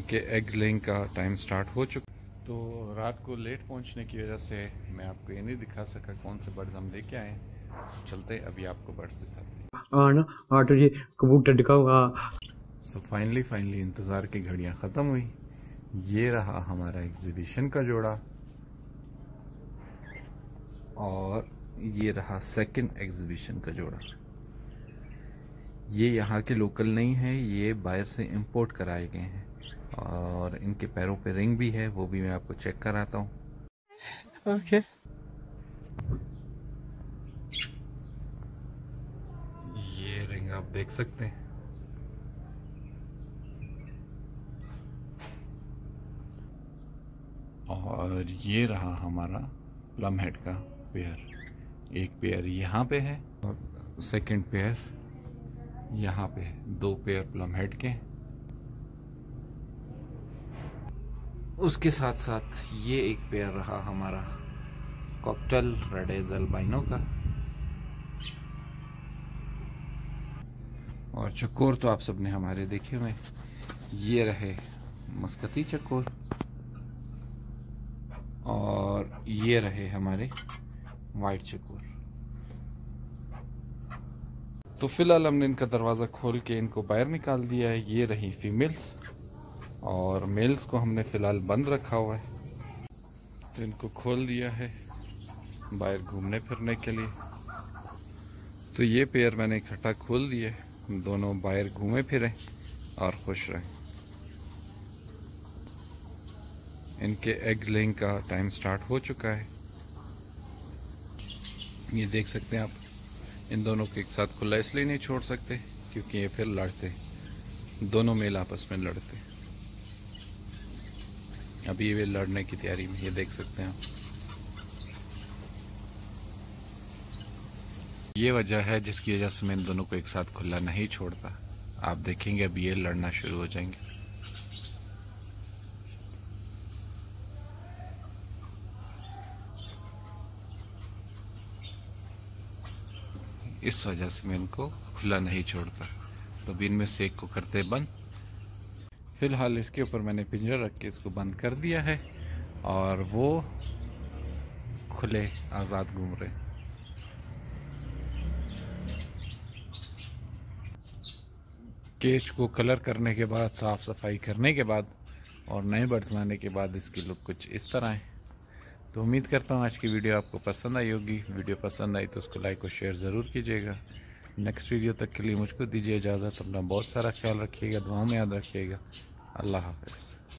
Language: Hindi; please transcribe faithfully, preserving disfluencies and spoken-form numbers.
इनके एग लेइंग का टाइम स्टार्ट हो चुका। तो रात को लेट पहुंचने की वजह से मैं आपको ये नहीं दिखा सका कौन से बर्ड्स हम लेके आए। चलते अभी आपको बर्ड्स दिखाते हैं। आठ बजे कबूतर दिखा हुआ। सो फाइनली फाइनली इंतज़ार की घड़ियां ख़त्म हुई। ये रहा हमारा एग्जीबिशन का जोड़ा और ये रहा सेकंड एग्जीबिशन का जोड़ा। ये यहाँ के लोकल नहीं है, ये बाहर से इंपोर्ट कराए गए हैं और इनके पैरों पे रिंग भी है, वो भी मैं आपको चेक कराता हूँ। ओके ये रिंग आप देख सकते हैं। और ये रहा हमारा प्लम हेड का पेयर। एक पेयर यहाँ पे है और सेकंड पेयर यहाँ पे है। दो पेयर प्लम हेड के। उसके साथ साथ ये एक पेयर रहा हमारा कॉकटेल रेड अल्बाइनो का। और चकोर तो आप सबने हमारे देखे हुए। ये रहे मस्कती चकोर और ये रहे हमारे वाइट चकोर। तो फिलहाल हमने इनका दरवाज़ा खोल के इनको बाहर निकाल दिया है। ये रही फीमेल्स और मेल्स को हमने फ़िलहाल बंद रखा हुआ है। तो इनको खोल दिया है बाहर घूमने फिरने के लिए। तो ये पेयर मैंने इकट्ठा खोल दिए, दोनों बाहर घूमे फिरें और खुश रहें। इनके एग लेइंग का टाइम स्टार्ट हो चुका है। ये देख सकते हैं आप। इन दोनों को एक साथ खुला इसलिए नहीं छोड़ सकते क्योंकि ये फिर लड़ते, दोनों मेल आपस में लड़ते। अभी वे लड़ने की तैयारी में, ये देख सकते हैं आप। ये वजह है जिसकी वजह से मैं इन दोनों को एक साथ खुला नहीं छोड़ता। आप देखेंगे अभी ये लड़ना शुरू हो जाएंगे। इस वजह से मैं इनको खुला नहीं छोड़ता। तो अभी इनमें से एक को करते बंद। फिलहाल इसके ऊपर मैंने पिंजरा रख के इसको बंद कर दिया है और वो खुले आज़ाद घूम रहे। केज को कलर करने के बाद, साफ सफाई करने के बाद और नए बर्ड्स लाने के बाद इसकी लुक कुछ इस तरह है। तो उम्मीद करता हूँ आज की वीडियो आपको पसंद आई होगी। वीडियो पसंद आई तो उसको लाइक और शेयर ज़रूर कीजिएगा। नेक्स्ट वीडियो तक के लिए मुझको दीजिए इजाज़त। अपना बहुत सारा ख्याल रखिएगा, दुआ में याद रखिएगा। अल्लाह हाफ़िज़।